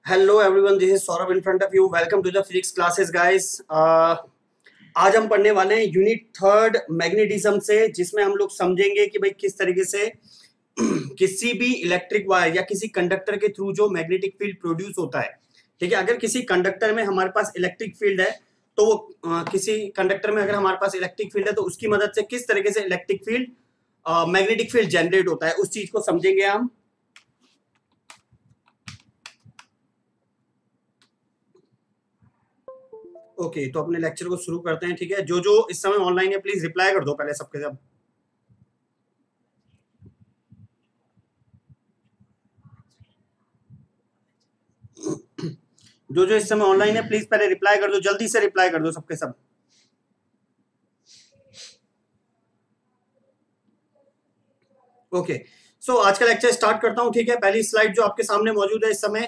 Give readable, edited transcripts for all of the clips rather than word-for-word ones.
Hello everyone, this is Saurabh in front of you. Welcome to the physics classes guys. आज हम पढ़ने वाले हैं यूनिट थर्ड मैग्नेटिज्म से, जिसमें हम लोग समझेंगे कि भाई किस तरीके से किसी भी इलेक्ट्रिक वायर या किसी कंडक्टर के थ्रू जो मैग्नेटिक फील्ड प्रोड्यूस होता है, ठीक है। अगर किसी कंडक्टर में हमारे पास इलेक्ट्रिक फील्ड है तो वो किसी कंडक्टर में अगर हमारे पास इलेक्ट्रिक फील्ड है तो उसकी मदद से किस तरीके से electric field magnetic field generate होता है, उस चीज को समझेंगे हम। ओके, तो अपने लेक्चर को शुरू करते हैं, ठीक है। जो जो इस समय ऑनलाइन है प्लीज रिप्लाई कर दो पहले सबके सब। जो जो इस समय ऑनलाइन है प्लीज पहले रिप्लाई कर दो, जल्दी से रिप्लाई कर दो सबके सब। ओके, सो आज का लेक्चर स्टार्ट करता हूं, ठीक है। पहली स्लाइड जो आपके सामने मौजूद है इस समय,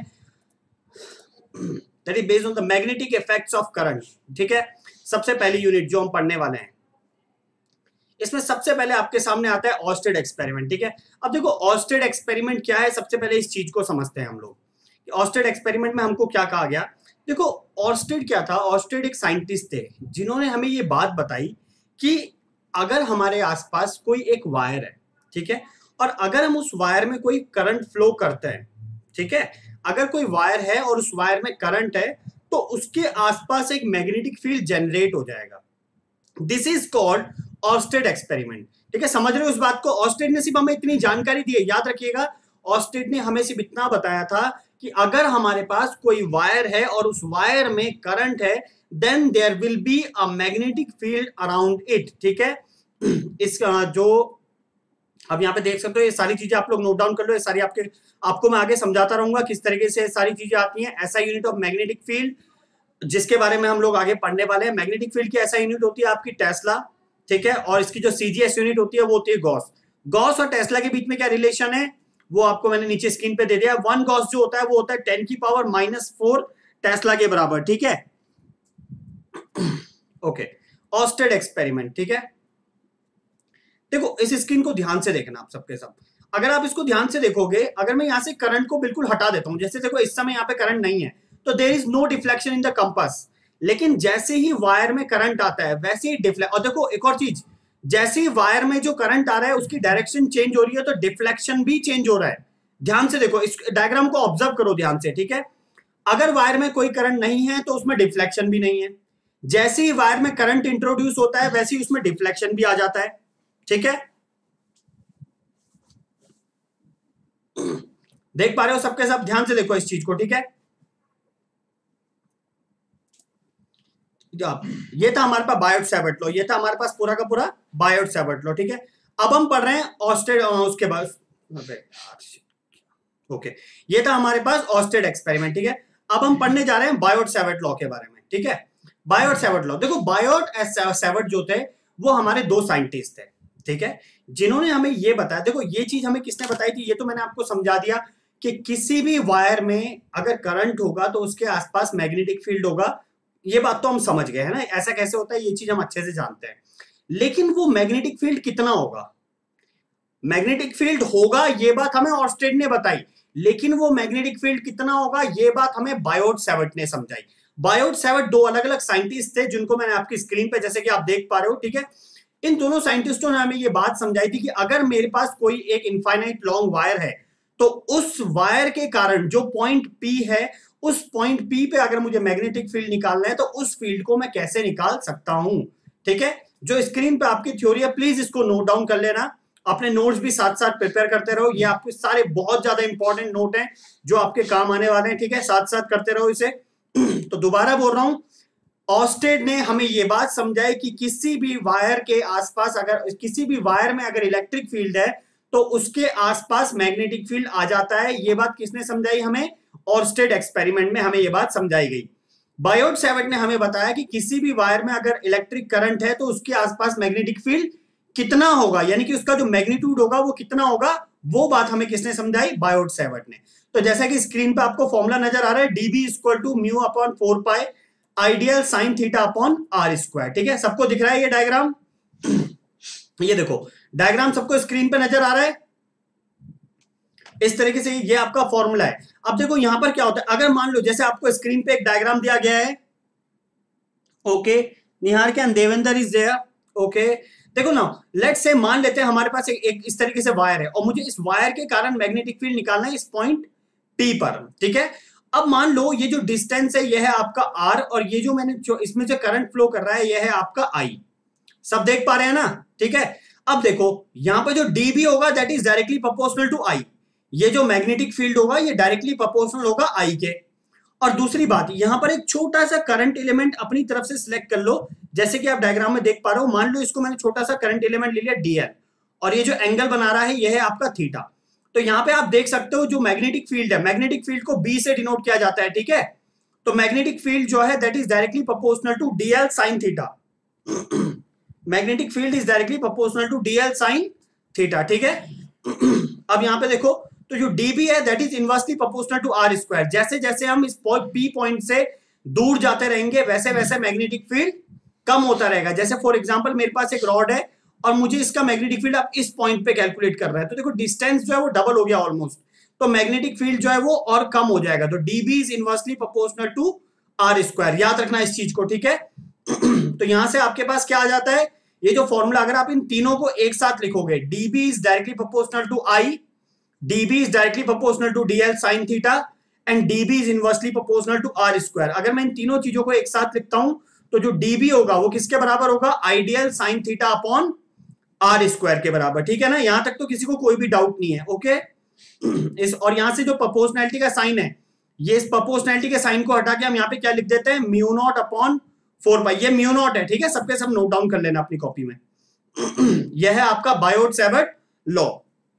that is based on the magnetic effects of current, ठीक है। सबसे पहली यूनिट जो हम पढ़ने वाले हैं, इसमें सबसे पहले आपके सामने आता है ऑर्स्टेड एक्सपेरिमेंट, ठीक है। अब देखो ऑर्स्टेड एक्सपेरिमेंट क्या है, सबसे पहले इस चीज को समझते हैं हम लोग। ऑर्स्टेड एक्सपेरिमेंट में हमको क्या कहा गया। देखो ऑर्स्टेड क्या था, ऑर्स्टेड एक साइंटिस्ट थे जिन्होंने हमें ये बात बताई कि अगर हमारे आसपास कोई एक वायर है, ठीक है, और अगर हम उस वायर में कोई करंट फ्लो करते हैं, ठीक है, अगर कोई वायर है और उस वायर में करंट है तो उसके आसपास एक मैग्नेटिक फील्ड जनरेट हो जाएगा। This is called Oersted experiment, ठीक है। समझ रहे हो इस बात को। ऑर्स्टेड ने सिर्फ हमें इतनी जानकारी दी है, याद रखिएगा। ऑर्स्टेड ने हमें सिर्फ इतना बताया था कि अगर हमारे पास कोई वायर है और उस वायर में करंट है, then there will be a magnetic field around it, ठीक है। इसका जो अब यहाँ पे देख सकते हो, ये सारी चीजें आप लोग नोट डाउन कर लो। ये सारी आपको मैं आगे समझाता रहूंगा किस तरीके से सारी चीजें आती हैं। ऐसा यूनिट ऑफ मैग्नेटिक फील्ड जिसके बारे में हम लोग आगे पढ़ने वाले हैं। मैग्नेटिक फील्ड की ऐसा यूनिट होती है आपकी टेस्ला, ठीक है, और इसकी जो सीजीएस यूनिट होती है वो होती है गॉस। गॉस और टेस्ला के बीच में क्या रिलेशन है वो आपको मैंने नीचे स्क्रीन पे दे दिया। 1 गॉस जो होता है वो होता है 10⁻⁻⁴ टेस्ला के बराबर, ठीक है। ओके, ऑर्स्टेड एक्सपेरिमेंट, ठीक है। देखो इस स्क्रीन को ध्यान से देखना आप सबके सब। अगर आप इसको ध्यान से देखोगे, अगर मैं यहां से करंट को बिल्कुल हटा देता हूं, जैसे देखो इस समय यहां पे करंट नहीं है तो there is no deflection in the compass. लेकिन जैसे ही वायर में करंट आता है वैसे ही डिफ्लेक्ट, और देखो एक और चीज, जैसे ही वायर में जो करंट आ रहा है उसकी डायरेक्शन चेंज हो रही है तो डिफ्लेक्शन भी चेंज हो रहा है। ध्यान से देखो, इस डायग्राम को ऑब्जर्व करो ध्यान से, ठीक है। अगर वायर में कोई करंट नहीं है तो उसमें डिफ्लेक्शन भी नहीं है। जैसे ही वायर में करंट इंट्रोड्यूस होता है वैसे ही उसमें डिफ्लेक्शन भी आ जाता है, ठीक है। देख पा रहे हो सबके सब, ध्यान से देखो इस चीज को, ठीक है। ये था हमारे पास बायोट सैवर्ट लॉ, ये था हमारे पास पूरा का पूरा बायोट सैवर्ट लॉ, ठीक है। अब हम पढ़ रहे हैं ऑर्स्टेड, उसके बाद ओके, ये था हमारे पास ऑर्स्टेड एक्सपेरिमेंट, ठीक है। अब हम पढ़ने जा रहे हैं बायोट सैवर्ट लॉ के बारे में, ठीक है। बायोट सैवर्ट लॉ, देखो बायोट सैवर्ट जो थे वो हमारे दो साइंटिस्ट थे, ठीक है, जिन्होंने हमें ये बताया। देखो ये चीज हमें किसने बताई थी, ये तो मैंने आपको समझा दिया कि किसी भी वायर में अगर करंट होगा तो उसके आसपास मैग्नेटिक फील्ड होगा। ये बात तो हम समझ गए है ना, ऐसा कैसे होता है ये चीज हम अच्छे से जानते हैं। लेकिन वो मैग्नेटिक फील्ड कितना होगा, मैग्नेटिक फील्ड होगा ये बात हमें ऑर्स्टेड ने बताई, लेकिन वो मैग्नेटिक फील्ड कितना होगा ये बात हमें बायोट सैवर्ट ने समझाई। बायोट सैवर्ट दो अलग अलग साइंटिस्ट थे जिनको मैंने आपकी स्क्रीन पे जैसे कि आप देख पा रहे हो, ठीक है। इन दोनों साइंटिस्टों ने हमें ये बात समझाई थी कि अगर मेरे पास कोई एक इनफाइनाइट लॉन्ग वायर है तो उस वायर के कारण जो पॉइंट पी है, उस पॉइंट पी पे अगर मुझे मैग्नेटिक फील्ड निकालना है तो उस फील्ड को मैं कैसे निकाल सकता हूं, ठीक है। जो स्क्रीन पे आपकी थ्योरी है प्लीज इसको नोट डाउन कर लेना, अपने नोट्स भी साथ साथ प्रिपेयर करते रहो। ये आपके सारे बहुत ज्यादा इंपॉर्टेंट नोट हैं जो आपके काम आने वाले हैं, ठीक है। साथ साथ करते रहो इसे। तो दोबारा बोल रहा हूं, ऑर्स्टेड ने हमें यह बात समझाई कि किसी भी वायर के आसपास, अगर किसी भी वायर में अगर इलेक्ट्रिक फील्ड है तो उसके आसपास मैग्नेटिक फील्ड आ जाता है। यह बात किसने समझाई हमें, ऑर्स्टेड एक्सपेरिमेंट में हमें यह बात समझाई गई। बायोट सैवर्ट ने हमें बताया कि किसी भी वायर में अगर इलेक्ट्रिक करंट है तो उसके आसपास मैग्नेटिक फील्ड कितना होगा, यानी कि उसका जो मैग्नीट्यूड होगा वो कितना होगा, वो बात हमें किसने समझाई, बायोट सैवर्ट ने। तो जैसा कि स्क्रीन पे आपको फॉर्मूला नजर आ रहा है, dB equal to mu upon 4 pi I dl sine theta upon R square, ठीक है। सबको दिख रहा है ये डायग्राम, ये देखो डायग्राम सबको स्क्रीन पे नजर आ रहा है। इस तरीके से ये आपका फॉर्मूला है। अब देखो यहां पर क्या होता है, अगर मान लो जैसे आपको स्क्रीन पे एक डायग्राम दिया गया है, ओके, निहार के देवेंद्र इज देयर, ओके, देखो ना, लेट्स से मान लेते हैं हमारे पास एक इस तरीके से वायर है और मुझे इस वायर के कारण मैग्नेटिक फील्ड निकालना है इस पॉइंट P पर, ठीक है। अब मान लो ये जो डिस्टेंस है ये है आपका R और ये जो मैंने इसमें जो करंट फ्लो कर रहा है ये है आपका I। सब देख पा रहे हैं ना, ठीक है। अब देखो यहां पर जो dB होगा that is directly proportional to I। ये जो मैग्नेटिक फील्ड होगा ये डायरेक्टली प्रोपोर्शनल होगा I के। और दूसरी बात, यहां पर एक छोटा सा करंट एलिमेंट अपनी तरफ से सिलेक्ट कर लो, जैसे कि आप डायग्राम में देख पा रहे हो। मान लो इसको मैंने छोटा सा करंट एलिमेंट ले लिया DL और ये जो एंगल बना रहा है ये है आपका थीटा। तो यहां पे आप देख सकते हो जो मैग्नेटिक फील्ड है, मैग्नेटिक फील्ड को B से डिनोट किया जाता है, ठीक है। तो मैग्नेटिक फील्ड जो है that is directly proportional to DL sin theta. Magnetic field is directly proportional to DL sin theta, ठीक है। अब यहां पे देखो तो जो dB है that is inversely proportional to R square. जैसे जैसे हम इस P पॉइंट से दूर जाते रहेंगे वैसे वैसे मैग्नेटिक फील्ड कम होता रहेगा। जैसे फॉर एग्जांपल मेरे पास एक रॉड है और मुझे इसका मैग्नेटिक फील्ड आप इस पॉइंट पे कैलकुलेट कर रहा है, तो देखो डिस्टेंस जो है वो डबल हो गया ऑलमोस्ट, तो मैग्नेटिक फील्ड जो है वो और कम हो जाएगा। तो dB is inversely proportional to R square, याद रखना इस चीज को, ठीक है। तो यहां से आपके पास क्या आ जाता है, ये जो फॉर्मूला अगर आप इन तीनों को एक साथ लिखोगे, dB is directly proportional to I, dB is directly proportional to DL sin theta and dB is inversely proportional to R square। अगर मैं इन तीनों चीजों को एक साथ लिखता हूं तो जो dB होगा वो किसके बराबर होगा, I dl sin theta upon R square के बराबर, ठीक है ना। यहां तक तो किसी को कोई भी डाउट नहीं है, ओके। इस और यहां से जो प्रोपोर्शनैलिटी का साइन है, ये इस प्रोपोर्शनैलिटी के साइन को हटा के हम यहाँ पे क्या लिख देते हैं, म्यू नॉट अपॉन 4 पाई। ये म्यू नॉट है, ठीक है, सबके सब नोट डाउन कर लेना अपनी कॉपी में। यह है आपका बायोट-सैवर्ट लॉ।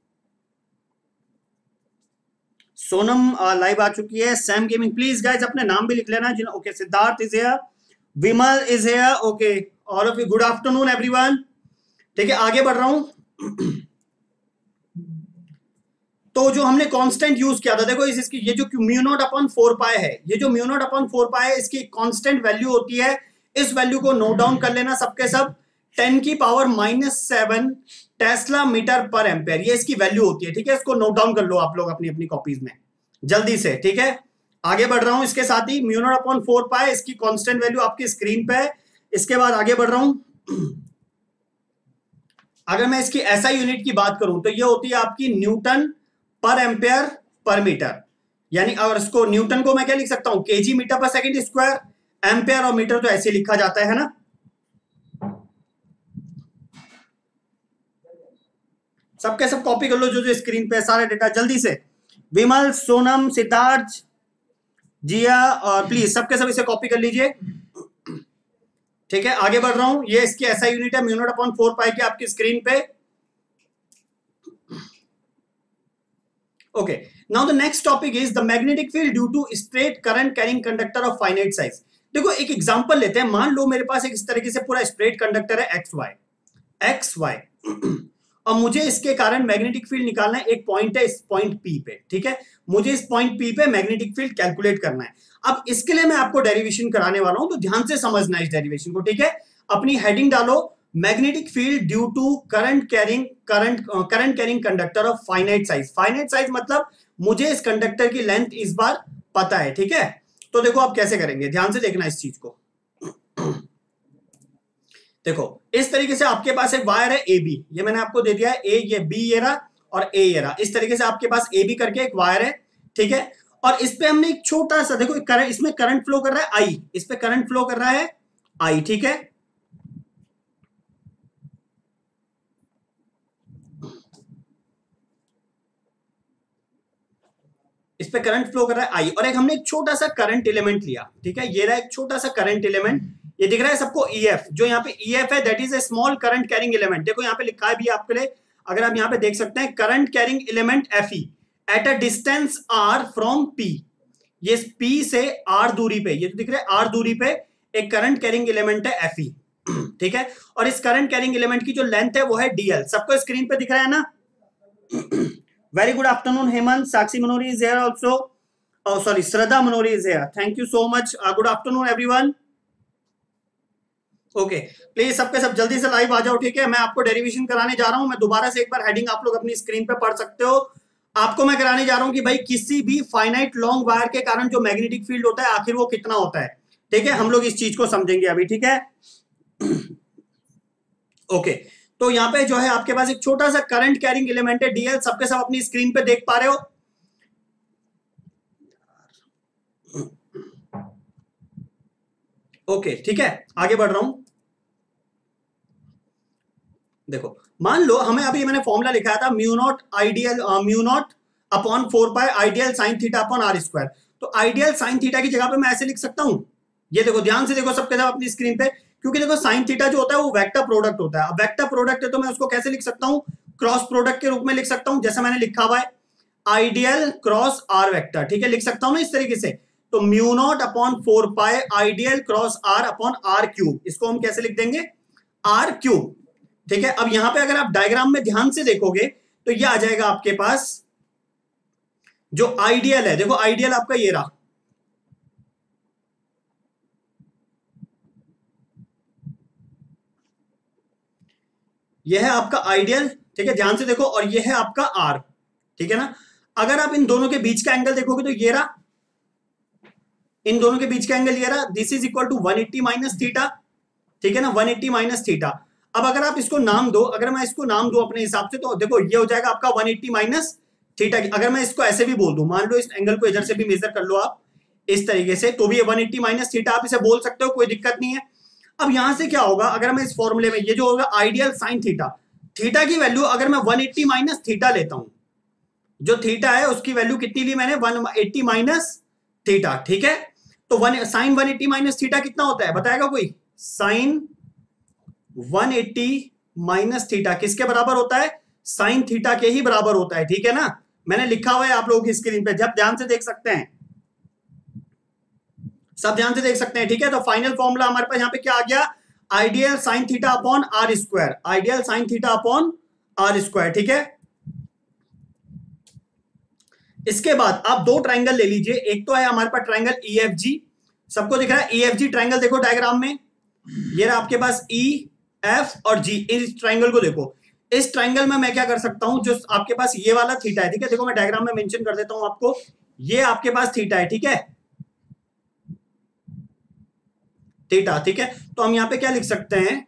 सोनम लाइव आ चुकी है, सैम गेमिंग, प्लीज गाइस अपने नाम भी लिख लेना। Okay, Siddharth is here, Vimal is here, okay, all of you good afternoon everyone, ठीक है। आगे बढ़ रहा हूं। तो जो हमने कांस्टेंट यूज किया था, देखो इसकी ये जो म्यू नॉट अपॉन 4 पाई है, ये जो म्यू नॉट अपॉन 4 पाई है इसकी कांस्टेंट वैल्यू होती है, इस वैल्यू को नोट डाउन कर लेना सबके सब, 10 की पावर -7 टेस्ला मीटर पर एम्पेयर, ये इसकी वैल्यू होती है, ठीक है। इसको नोट डाउन कर लो आप लोग अपनी अपनी कॉपीज में जल्दी से, ठीक है। आगे बढ़ रहा हूं, इसके साथ ही म्यू नॉट अपॉन 4 पाई इसकी कांस्टेंट वैल्यू आपकी स्क्रीन पे है। इसके बाद आगे बढ़ रहा हूं, अगर मैं इसकी SI यूनिट की बात करूं तो ये होती है आपकी Newton per ampere per metre, यानी अगर इसको न्यूटन को मैं क्या लिख सकता हूं, kg मीटर पर सेकंड स्क्वायर, एम्पेयर और मीटर तो ऐसे लिखा जाता है ना। सबके सब कॉपी कर लो जो जो स्क्रीन पे सारे डेटा जल्दी से। विमल, सोनम, सिद्धार्थ, जिया, और प्लीज सबके सब इसे कॉपी कर लीजिए, ठीक है। आगे बढ़ रहा हूं, ये इसकी SI यूनिट है म्यू नॉट अपॉन 4 पाई की आपकी स्क्रीन पे, okay. Now the next topic is the magnetic field due to straight current carrying conductor of finite size. देखो एक एग्जांपल लेते हैं, मान लो मेरे पास एक इस तरीके से पूरा स्ट्रेट कंडक्टर है XY और मुझे इसके कारण मैग्नेटिक फील्ड निकालना है। एक पॉइंट है इस पॉइंट P पे, ठीक है, मुझे इस पॉइंट P पे मैग्नेटिक फील्ड कैलकुलेट करना है। अब इसके लिए मैं आपको डेरिवेशन कराने वाला हूं, तो ध्यान से समझना इस डेरिवेशन को, ठीक है। अपनी हेडिंग डालो, magnetic field due to current carrying conductor of finite size. Finite size मतलब मुझे इस कंडक्टर की लेंथ इस बार पता है, ठीक है। तो देखो आप कैसे करेंगे, ध्यान से देखना इस चीज को। देखो इस तरीके से आपके पास एक वायर है AB, ये मैंने आपको दे दिया है A, ये B ये रहा और A ये रहा। इस तरीके से आपके पास AB करके एक वायर है, ठीक है। और इस पे हमने एक छोटा सा, देखो करंट, इसमें करंट फ्लो कर रहा है I, इस पे करंट फ्लो कर रहा है I, ठीक है। इस पे करंट फ्लो कर रहा है I और एक हमने एक छोटा सा करंट एलिमेंट लिया, ठीक है। ये रहा एक छोटा सा करंट एलिमेंट, ये दिख रहा है सबको EF, जो यहाँ पे EF है that is a small current carrying element. देखो यहाँ पे लिखा है भी आपके लिए, अगर आप यहाँ पे देख सकते हैं, current carrying element Fe at a distance R from P। ये P से R दूरी पे, ये जो दिख रहा है R दूरी पे एक करंट कैरिंग एलिमेंट है Fe, ठीक है। और इस करंट कैरिंग एलिमेंट की जो लेंथ है वो है DL। सबको स्क्रीन पे दिख रहा है ना। Very good afternoon Hemant, Sakshi Manori is here also, oh sorry, Shraddha Manori is here, thank you so much, good afternoon everyone, okay. Please सबके सब जल्दी से लाइव आ जाओ, ठीक है। मैं आपको डेरिवेशन कराने जा रहा हूं, मैं दोबारा से एक बार हेडिंग आप लोग अपनी स्क्रीन पे पढ़ सकते हो। आपको मैं कराने जा रहा हूं कि भाई किसी भी फाइनाइट लॉन्ग वायर के कारण जो मैग्नेटिक फील्ड होता है आखिर वो कितना होता है। ठीक है, हम लोग इस चीज को समझेंगे अभी। ठीक है, ओके। तो यहां पे जो है आपके पास एक छोटा सा करंट कैरिंग एलिमेंट है डीएल, सबके सब अपनी स्क्रीन पे देख पा रहे हो। ओके ठीक है, आगे बढ़ रहा हूं। देखो मान लो हमें अभी मैंने फॉर्मूला लिखाया था mu naught I dl mu naught upon 4 pi I dl sine theta upon R square. तो आइडियल साइन थीटा की जगह पे मैं ऐसे लिख सकता हूं, ये देखो ध्यान से देखो सबके साथ अपनी स्क्रीन पे, क्योंकि देखो साइन थीटा जो होता है वो वेक्टर प्रोडक्ट होता है। अब वेक्टर प्रोडक्ट है तो मैं उसको कैसे लिख सकता हूं, क्रॉस प्रोडक्ट के रूप में लिख सकता हूं, जैसा मैंने लिखा हुआ है आइडियल क्रॉस आर वेक्टर। ठीक है, लिख सकता हूं ना इस तरीके से। तो mu naught upon 4 pi I dl cross R upon R cube, इसको हम कैसे लिख देंगे, आर क्यूब। ठीक है, अब यहां पे अगर आप डायग्राम में ध्यान से देखोगे तो ये आ जाएगा आपके पास जो आइडियल है। देखो आइडियल आपका ये रहा, यह है आपका आइडियल। ठीक है, ध्यान से देखो, और यह है आपका आर। ठीक है ना, अगर आप इन दोनों के बीच का एंगल देखोगे तो ये रहा, इन दोनों के बीच का एंगल ये रहा, this is equal to 180 minus theta. ठीक है ना, 180 माइनस थीटा। अब अगर आप इसको नाम दो, अगर मैं इसको नाम दूं अपने हिसाब से, तो देखो ये हो जाएगा आपका 180 माइनस थीटा। अगर मैं इसको ऐसे भी बोल दूं, मान लो इस एंगल को इधर से भी मेजर कर लो आप इस तरीके से, तो भी ये 180 माइनस थीटा आप इसे बोल सकते हो, कोई दिक्कत नहीं है। अब यहां से क्या होगा, अगर मैं इस फॉर्मूले में ये जो होगा आइडियल साइन थीटा, थीटा की वैल्यू अगर मैं 180 माइनस थीटा लेता हूं, जो थीटा है उसकी वैल्यू कितनी ली मैंने, 180 माइनस थीटा। ठीक है, तो साइन 180 माइनस थीटा कितना होता है बताएगा कोई, साइन 180 माइनस थीटा किसके बराबर होता है, साइन थीटा के ही बराबर होता है। ठीक है ना, मैंने लिखा हुआ है आप लोगों की स्क्रीन पे, जब ध्यान से देख सकते हैं, सब ध्यान से देख सकते हैं। ठीक है, तो फाइनल फॉर्मूला हमारे पास यहां पे क्या आ गया, I dl sine theta upon R square, I dl sine theta upon R square. ठीक है, इसके बाद आप दो ट्रायंगल ले लीजिए, एक तो है हमारे पास ट्रायंगल EFG, सबको दिख रहा है EFG ट्रायंगल, देखो डायग्राम में ये रहा आपके पास EF और G, इस ट्रायंगल को देखो। इस ट्रायंगल में मैं क्या कर सकता हूं, जो आपके पास ये वाला थीटा है, ठीक है, देखो मैं डायग्राम में मेंशन कर देता हूं आपको, ये आपके पास थीटा है। ठीक है, थीटा। ठीक है, तो हम यहां पे क्या लिख सकते हैं,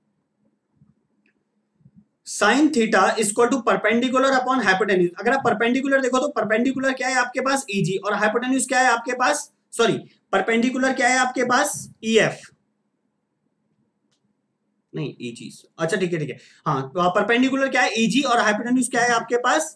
sine theta equal to perpendicular upon hypotenuse. अगर आप परपेंडिकुलर देखो तो परपेंडिकुलर क्या है आपके पास EG, और हाइपोटेन्यूज क्या है आपके पास, सॉरी परपेंडिकुलर क्या है आपके पास EF, नहीं EG, अच्छा ठीक है ठीक है, हाँ तो परपेंडिकुलर क्या है EG, और हाइपोटेन्यूज क्या है आपके पास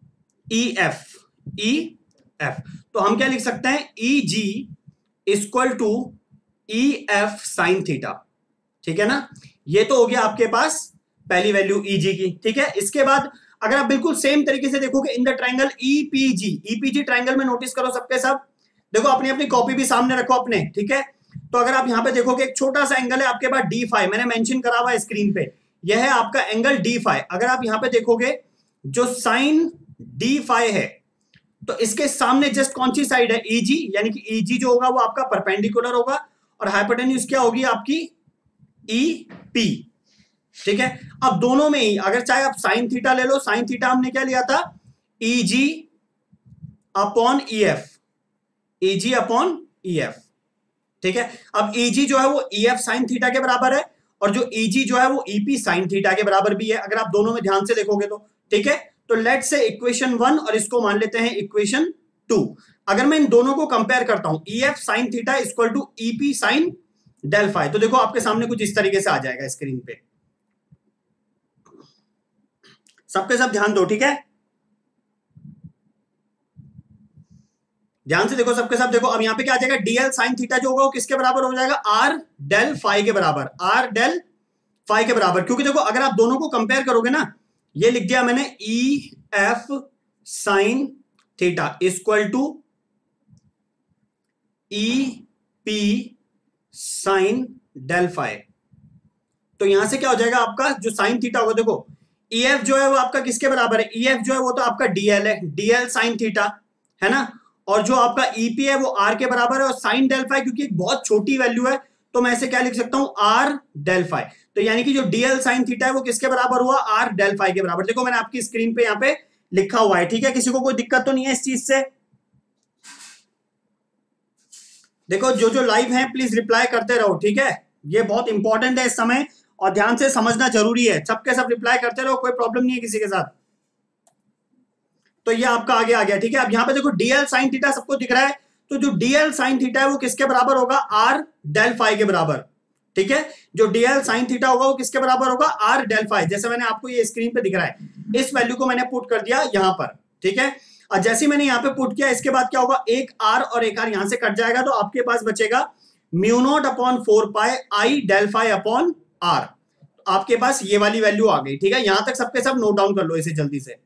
EF। तो हम क्या लिख सकते हैं, EG equal to EF sine theta. ठीक है ना, ये तो हो गया आपके पास पहली वैल्यू EG की। ठीक है, इसके बाद अगर आप बिल्कुल सेम तरीके से देखोगे in the triangle EPG triangle में नोटिस करो सबके सब, देखो अपनी अपनी कॉपी भी सामने रखो अपने। ठीक है, तो अगर आप यहां पे देखोगे एक छोटा सा एंगल है आपके पास D5, मैंने मेंशन करा हुआ है स्क्रीन पे, यह है आपका एंगल D5। अगर आप यहां पे देखोगे जो साइन D5 है, तो इसके सामने जस्ट कौन सी साइड है, EG, यानी कि EG जो होगा वो आपका परपेंडिकुलर होगा, और हाइपोटेन्यूज क्या होगी आपकी EP। ठीक है, अब दोनों में ही अगर चाहे आप साइन थीटा ले लो, साइन थीटा हमने क्या लिया था, EG upon EF, EG upon EF। ठीक है, अब EG जो है वो EF साइन थीटा के बराबर है, और जो EG जो है वो EP साइन थीटा के बराबर भी है, अगर आप दोनों में ध्यान से देखोगे तो। ठीक है, तो लेट से इक्वेशन 1 और इसको मान लेते हैं इक्वेशन 2। अगर मैं इन दोनों को कंपेयर करता हूं, EF sine theta equal to EP sine del phi, तो देखो आपके सामने कुछ इस तरीके से आ जाएगा स्क्रीन पे, सबके सब ध्यान दो। ठीक है, ध्यान से देखो सबके सब देखो, अब यहां पे क्या आ जाएगा, DL साइन थीटा जो होगा वो किसके बराबर हो जाएगा, R डेल फाई के बराबर, R डेल फाई के बराबर। क्योंकि देखो अगर आप दोनों को कंपेयर करोगे ना, ये लिख दिया मैंने EF sine theta equal to EP sine del phi, तो यहां से क्या हो जाएगा आपका जो साइन थीटा होगा, देखो EF जो है वो आपका किसके बराबर है, EF जो है वो तो आपका DL है, DL साइन थीटा है ना, और जो आपका EP है वो R के बराबर है, और साइन डेल फाई क्योंकि एक बहुत छोटी वैल्यू है तो मैं इसे क्या लिख सकता हूं, R डेल फाई। तो यानी कि जो DL साइन थीटा है वो किसके बराबर हुआ, R डेल फाई के बराबर। देखो मैंने आपकी स्क्रीन पे यहाँ पे लिखा हुआ है, ठीक है। किसी को कोई दिक्कत तो नहीं है इस चीज से? देखो जो जो लाइव हैं प्लीज रिप्लाई करते रहो, ठीक है। ये बहुत इंपॉर्टेंट है इस समय और ध्यान से समझना जरूरी है। सबके सब रिप्लाई करते रहो, कोई प्रॉब्लम नहीं है किसी के साथ। तो ये आपका आगे आ गया, ठीक है। अब यहाँ पे देखो डीएल साइन थीटा सबको दिख रहा है, तो जो डीएल साइन थीटा है वो किसके बराबर होगा? आर डेल फाई के बराबर, ठीक है। जो डीएल साइन थीटा होगा वो किसके बराबर होगा? R del phi. जैसे मैंने आपको ये स्क्रीन पे दिख रहा है, इस वैल्यू को मैंने पुट कर दिया यहाँ पर, ठीक है। और जैसे मैंने यहाँ पे पुट किया, इसके बाद क्या होगा? एक आर और एक आर यहां से कट जाएगा, तो आपके पास बचेगा mu naught upon 4 pi I del phi upon R. आपके पास ये वाली वैल्यू आ गई, ठीक है। यहां तक सबके सब नोट डाउन कर लो इसे जल्दी से।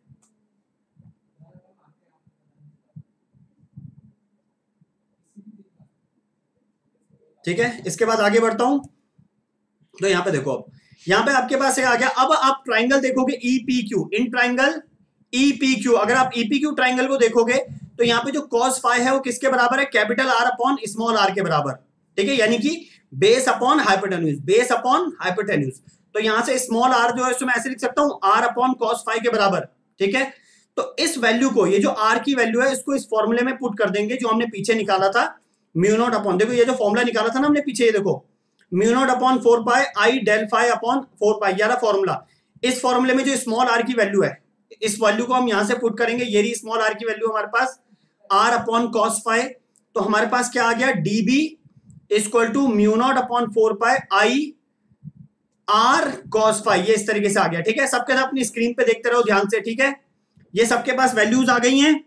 ठीक है, इसके बाद आगे बढ़ता हूं। तो यहां पे देखो, अब यहां पे आपके पास आ गया। अब आप ट्राइंगल देखोगे ईपीक्यू, इन ट्राइंगल ईपीक्यू। अगर आप ईपीक्यू ट्राइंगल को देखोगे तो यहाँ पे जो कॉस फाई है वो किसके बराबर है? Capital R upon small R के बराबर, ठीक है। यानी कि base upon hypotenuse, base upon hypotenuse. तो यहां से स्मॉल आर जो है उसको मैं ऐसे लिख सकता हूं, आर अपॉन कॉस फाई के बराबर, ठीक है। तो इस वैल्यू को, ये जो आर की वैल्यू है, इसको इस फॉर्मूले में पुट कर देंगे जो हमने पीछे निकाला था, म्यू नॉट अपॉन, देखो ये जो फॉर्मूला निकाला था ना हमने पीछे, ये देखो mu naught upon 4 pi I del phi upon 4 pi, यार फॉर्मूला। इस फॉर्मूले में जो स्मॉल आर की वैल्यू है, इस वैल्यू को हम यहां से पुट करेंगे। ये रही स्मॉल आर की वैल्यू हमारे पास, आर अपॉन कॉस फाई। तो हमारे पास क्या आ गया? DB equal to mu naught upon 4 pi I R cos phi. ये इस तरीके से आ गया, ठीक है। सबके साथ अपनी स्क्रीन पे देखते रहो ध्यान से, ठीक है। ये सबके पास वैल्यूज आ गई हैं।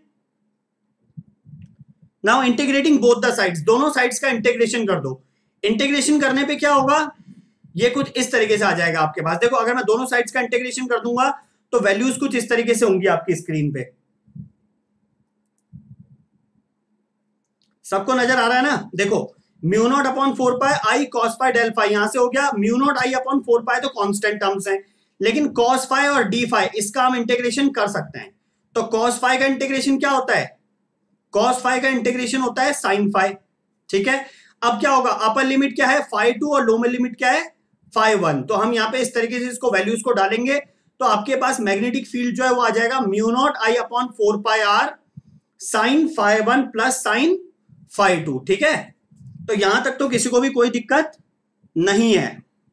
Now integrating both the sides, दोनों साइड्स का इंटीग्रेशन कर दो। इंटीग्रेशन करने पे क्या होगा? ये कुछ इस तरीके से आ जाएगा आपके पास। देखो अगर मैं दोनों साइड्स का इंटीग्रेशन कर दूंगा तो वैल्यूज कुछ इस तरीके से होंगी आपकी स्क्रीन पे। सबको नजर आ रहा है ना? देखो mu naught upon 4 pi I cos phi del phi, यहां से हो गया mu naught I upon 4 pi, तो कांस्टेंट टर्म्स हैं। लेकिन कॉस फाई और डी फाई इसका हम इंटीग्रेशन कर सकते हैं। तो कॉस फाई का इंटीग्रेशन क्या होता है? कॉस फाई का इंटीग्रेशन होता है साइन फाई, ठीक है। अब क्या होगा? अपर लिमिट क्या है? फाई 2 और लोअर लिमिट क्या है? फाई 1। तो हम यहाँ पे इस तरीके से इसको वैल्यूज को डालेंगे, तो आपके पास मैग्नेटिक फील्ड जो है वो आ जाएगा mu naught I upon 4 pi R sine phi 1 plus sine phi 2, ठीक है। तो यहां तक तो किसी को भी कोई दिक्कत नहीं है।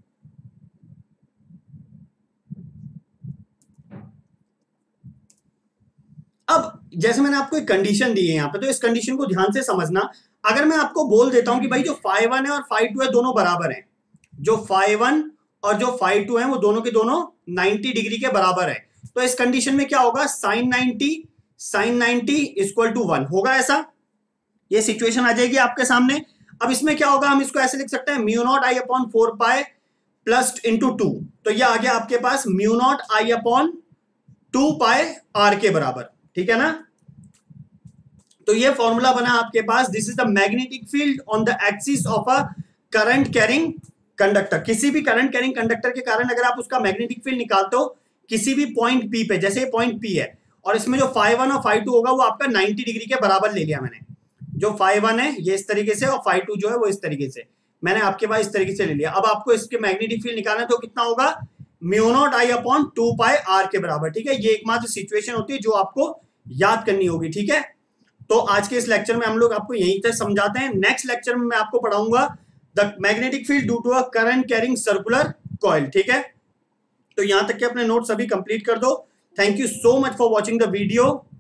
अब जैसे मैंने आपको एक कंडीशन दी है यहां पे, तो इस कंडीशन को ध्यान से समझना। अगर मैं आपको बोल देता हूं कि भाई जो फाई 1 है और फाई 2 है दोनों बराबर हैं, जो फाई 1 और जो फाई 2 है वो दोनों के दोनों 90 डिग्री के बराबर है, तो इस कंडीशन में क्या होगा? साइन 90 इक्वल टू 1 होगा, ऐसा ये सिचुएशन आ जाएगी आपके सामने। अब इसमें क्या होगा? हम इसको ऐसे लिख सकते हैं, mu naught I upon 4 pi plus into 2। तो ये आ गया आपके पास mu naught I upon 2 pi R के बराबर, ठीक है ना। तो ये फॉर्मूला बना आपके पास, this is the magnetic field on the axis of a current carrying conductor. किसी भी करंट कैरिंग कंडक्टर के कारण अगर आप उसका मैग्नेटिक फील्ड निकालते हो किसी भी पॉइंट पी पे, जैसे पॉइंट पी है और इसमें जो फाई 1 और फाई 2 होगा वो आपका 90 डिग्री के बराबर ले लिया मैंने। जो फाई 1 है ये इस तरीके से और फाई 2 जो है वो इस तरीके से, मैंने आपके पास इस तरीके से ले लिया। अब आपको इसके मैग्नेटिक फील्ड निकालना है तो कितना होगा? Mu naught I upon 2 pi R के बराबर, ठीक है। ये एकमात्र सिचुएशन होती है जो आपको याद करनी होगी, ठीक है। तो आज के इस लेक्चर में हम लोग आपको यहीं तक समझाते हैं। नेक्स्ट लेक्चर में मैं आपको पढ़ाऊंगा the magnetic field due to a current carrying circular coil, ठीक है। तो यहां तक के अपने नोट सभी कंप्लीट कर दो। Thank you so much for watching the video.